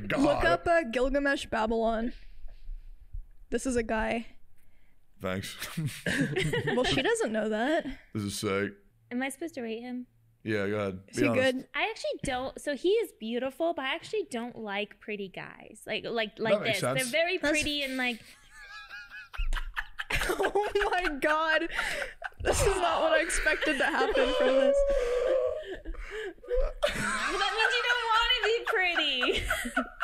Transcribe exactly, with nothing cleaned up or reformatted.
God. Look up uh, Gilgamesh Babylon. This is a guy. Thanks. Well, she doesn't know that. This is sick. Am I supposed to rate him? Yeah, go ahead. Is he good? I actually don't. So he is beautiful, but I actually don't like pretty guys. Like like like That makes this. sense. They're very pretty and like. Oh my god. This is not what I expected to happen from this. That means you don't want to be pretty.